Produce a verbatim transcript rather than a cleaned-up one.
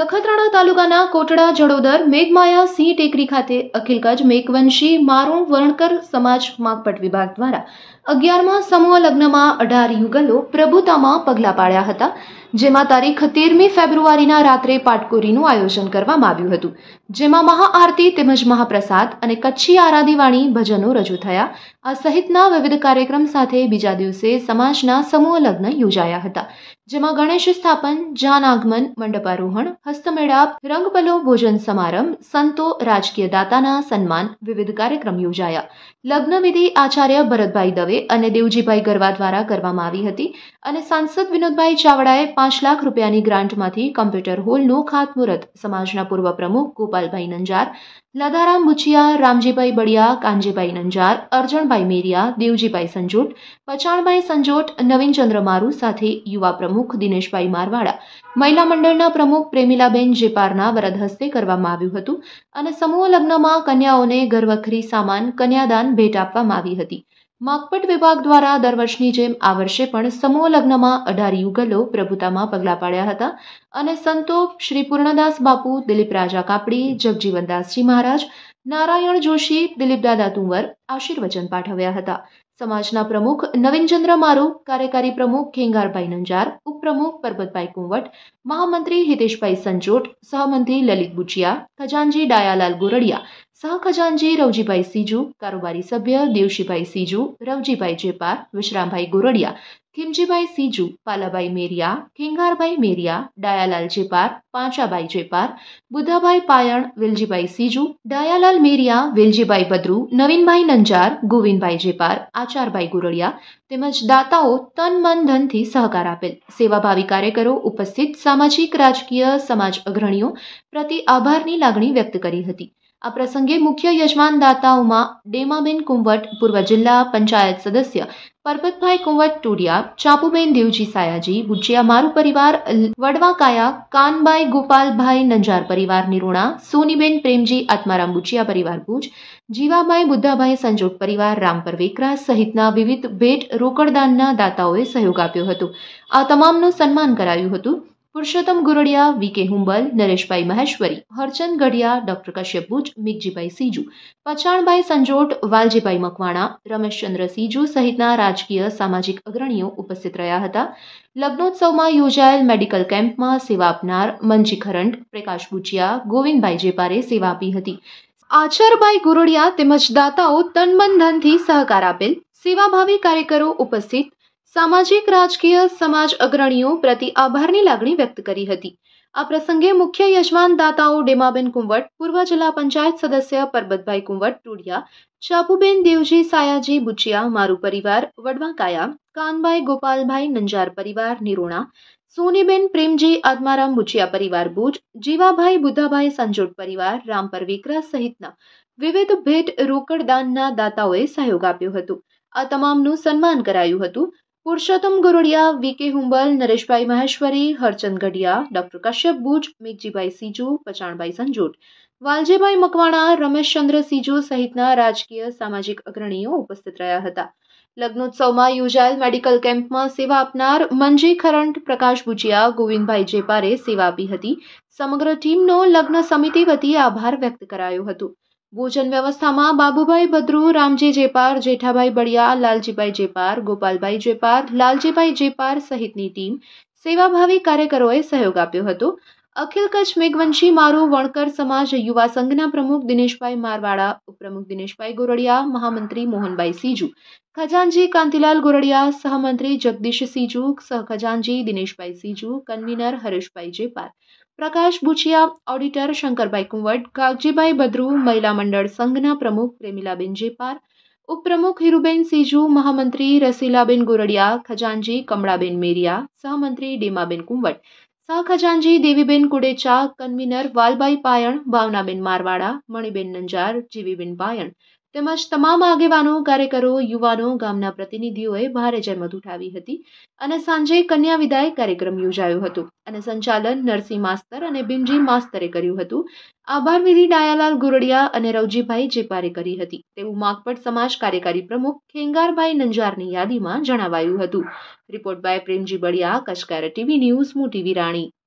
નખત્રાણા તાલુકાના કોટડા જડોદર મેઘમાયા સિંહ ટેકરી ખાતે અખિલ કચ્છ મેઘવંશી મારું વણકર સમાજ માગપટ વિભાગ દ્વારા અગિયારમાં સમૂહ લગ્નમાં અઢાર યુગલો પ્રભુતામાં પગલાં પાડ્યા હતા, જેમાં તારીખ તેરમી ફેબ્રુઆરીના રાત્રે પાટકોરીનું આયોજન કરવામાં આવ્યું હતું, જેમાં મહાઆરતી તેમજ મહાપ્રસાદ અને કચ્છી આરાધીવાણી ભજનો રજૂ થયા. આ સહિતના વિવિધ કાર્યક્રમ સાથે બીજા દિવસે સમાજના સમૂહ લગ્ન યોજાયા હતા, જેમાં ગણેશ સ્થાપન, જાન આગમન, મંડપારોહણ, હસ્તમેળાપ, રંગપલો, ભોજન સમારંભ, સંતો, રાજકીય દાતાના સન્માન, વિવિધ કાર્યક્રમ યોજાયા. લગ્ન વિધિ આચાર્ય ભરતભાઈ દવે અને દેવજીભાઈ ગરવા દ્વારા કરવામાં આવી હતી અને સાંસદ વિનોદભાઈ ચાવડાએ પાંચ લાખ રૂપિયાની ગ્રાન્ટમાંથી કમ્પ્યુટર હોલનું ખાતમુહૂર્ત સમાજના પૂર્વ પ્રમુખ ગોપાલભાઈ નંજાર, લધારામ બુચિયા, રામજીભાઈ બળિયા, કાનજીભાઈ નંજાર, અરજણભાઈ મેરિયા, દેવજીભાઈ સંજોટ, પચાણભાઈ સંજોટ, નવીનચંદ્ર મારુ સાથે યુવા પ્રમુખ દિનેશભાઈ મારવાડા, મહિલા મંડળના પ્રમુખ પ્રેમિલાબેન જેપારના વરદ હસ્તે કરવામાં આવ્યું હતું અને સમૂહ લગ્નમાં કન્યાઓને ઘરવખરી સામાન કન્યાદાન ભેટ આપવામાં આવી હતી. માગપટ વિભાગ દ્વારા દર વર્ષની જેમ આ વર્ષે પણ સમૂહ લગ્નમાં અઢાર યુગલો પ્રભુતામાં પગલાં પાડ્યા હતા અને સંતો શ્રી પૂર્ણદાસ બાપુ, દિલીપ રાજા કાપડી, જગજીવનદાસજી મહારાજ, નારાયણ જોશી, દિલીપદાદા તુંવર આશીર્વચન પાઠવ્યા હતા. સમાજના પ્રમુખ નવીનચંદ્ર મારુ, કાર્યકારી પ્રમુખ ખેંગારભાઈ નંજાર, ઉપપ્રમુખ પરબતભાઈ કુંવટ, મહામંત્રી હિતેશભાઈ સંજોટ, સહમંત્રી લલિત બુચિયા, ખજાનજી ડાયાલાલ ગોરડિયા, સહખજાનજી રવજીભાઈ સીજુ, કારોબારી સભ્ય દેવશીભાઈ સીજુ, રવજીભાઈ જેપાર, વિશ્રામભાઈ ગોરડિયા, ખીમજીભાઈ સીજુ, પાલાભાઈ મેરિયા, ખેંગારભાઈ મેરિયા, ડાયાલાલ જેપાર, પાંચાભાઈ જેપાર, બુધાભાઈ પાયણ, વેલજીભાઈ સીજુ, ડાયાલાલ મેરિયા, વેલજીભાઈ બદ્રુ, નવીનભાઈ નંજાર, ગોવિંદભાઈ જેપાર, આચારભાઈ ગોરડિયા તેમજ દાતાઓ તન મન ધનથી સહકાર આપેલ. સેવાભાવી કાર્યકરો ઉપસ્થિત સામાજિક રાજકીય સમાજ અગ્રણીઓ પ્રતિ આભારની લાગણી વ્યક્ત કરી હતી. આ પ્રસંગે મુખ્ય યજમાન દાતાઓમાં ડેમાબેન કુંવટ, પૂર્વ જિલ્લા પંચાયત સદસ્ય પરબતભાઈ કુંવટ ટોડિયા, ચાપુબેન દેવજી સાયાજી, બુચિયા મારુ પરિવાર વડવા કાયા, કાનબાઈ ગોપાલભાઈ નંજાર પરિવાર નિરોણા, સોનીબેન પ્રેમજી આત્મારામ બુચિયા પરિવાર ભુજ, જીવાભાઈ બુદ્ધાભાઈ સંજોટ પરિવાર રામપર વેકરા સહિતના વિવિધ ભેટ રોકડદાનના દાતાઓએ સહયોગ આપ્યો હતો. આ તમામનું સન્માન કરાયું હતું. Purushottam Gurdiya, V K Humbal, Nareshbhai Maheshwari, Harchand Gadhiya, doctor Kashyap Buch, Migjibhai Siju, Pachanbhai Sanjot, Valjibhai Makwana, Rameshchandra Siju સહિતના રાજકીય સામાજિક અગ્રણીઓ ઉપસ્થિત રહ્યા હતા. લગ્નોત્સવમાં યોજાયેલ મેડિકલ કેમ્પમાં સેવા આપનાર મંજી ખરંટ, પ્રકાશ બુચિયા, ગોવિંદભાઈ જેપારે સેવા આપી હતી. આચારભાઈ ગુરડિયા તેમજ દાતાઓ તનમન ધનથી સહકાર આપેલ. સેવાભાવી કાર્યકરો ઉપસ્થિત સામાજિક રાજકીય સમાજ અગ્રણીઓ પ્રતિ આભારની લાગણી વ્યક્ત કરી હતી. આ પ્રસંગે મુખ્ય યજમાન દાતાઓ ડેમાબેન કુંવટ, પૂર્વ જિલ્લા પંચાયત સદસ્ય પરબતભાઈ કુંવટ ટોડિયા, ચાપુબેન દેવજી સાયાજી બુચિયા મારુ પરિવાર વડવા કાયા, કાનબાઈ ગોપાલભાઈ નંજાર પરિવાર નિરોણા, સોનીબેન પ્રેમજી આત્મારામ બુચિયા પરિવાર ભુજ, જીવાભાઈ બુદ્ધાભાઈ સંજોટ પરિવાર રામપર વેકરા સહિતના વિવિધ ભેટ રોકડદાનના દાતાઓએ સહયોગ આપ્યો હતો. આ તમામનું સન્માન કરાયું હતું. Purushottam Gurdiya, V K Humbal, Nareshbhai Maheshwari, Harchand Gadhiya, doctor Kashyap Buch, Migjibhai Siju, Pachanbhai Sanjot, Valjibhai Makwana, Rameshchandra Siju સહિતના રાજકીય સામાજિક અગ્રણીઓ ઉપસ્થિત રહ્યા હતા. લગ્નોત્સવમાં યોજાયેલ મેડિકલ કેમ્પમાં સેવા આપનાર મંજી ખરંટ, પ્રકાશ બુચિયા, ગોવિંદભાઈ જેપારે સેવા આપી હતી. સમગ્ર ટીમનો લગ્ન સમિતિ વતી આભાર વ્યક્ત કરાયો હતો. ભોજન વ્યવસ્થામાં બાબુભાઈ બદ્રુ, રામજી જેપાર, જેઠાભાઈ બળિયા, લાલજીભાઈ જેપાર, ગોપાલભાઈ જેપાર, લાલજીભાઈ જેપાર સહિતની ટીમ સેવાભાવી કાર્યકરોએ સહયોગ આપ્યો હતો. અખિલ કચ્છ મેઘવંશી મારું વણકર સમાજ યુવા સંઘના પ્રમુખ દિનેશભાઈ મારવાડા, ઉપપ્રમુખ દિનેશભાઈ ગોરડિયા, મહામંત્રી મોહનભાઈ સીજુ, ખજાનજી કાંતિલાલ ગોરડિયા, સહમંત્રી જગદીશ સીજુ, સહખજાનજી દિનેશભાઈ સીજુ, કન્વીનર હરેશભાઈ જેપાર, પ્રકાશ બુચિયા, ઓડિટર શંકરભાઈ કુંવટ, કાગજીભાઈ બદ્રુ, મહિલા મંડળ સંઘના પ્રમુખ પ્રેમિલાબેન જેપાર, ઉપપ્રમુખ હિરુબેન સીજુ, મહામંત્રી રસીલાબેન ગોરડિયા, ખજાનજી કમળાબેન મેરિયા, સહમંત્રી ડેમાબેન કુંવટ, સહખજાનજી દેવીબેન કુડેચા, કન્વીનર વાલબાઈ પાયણ, ભાવનાબેન મારવાડા, મણિબેન નંજાર, જીવીબેન પાયણ તેમજ તમામ આગેવાનો, કાર્યકરો, યુવાનો, ગામના પ્રતિનિધિઓએ ભારે જહેમત ઉઠાવી હતી અને સાંજે કન્યા વિદાય કાર્યક્રમ યોજાયો હતો અને સંચાલન નરસિંહ માસ્તર અને બિનજી માસ્તરે કર્યું હતું. આભાર વિધિ ડાયાલાલ ગુરડિયા અને રવજીભાઈ જેપારે કરી હતી તેવું માગપટ સમાજ કાર્યકારી પ્રમુખ ખેંગારભાઈ નંજારની યાદીમાં જણાવાયું હતું. Report by Premji Baliya, Kutch TV news, Moti Virani.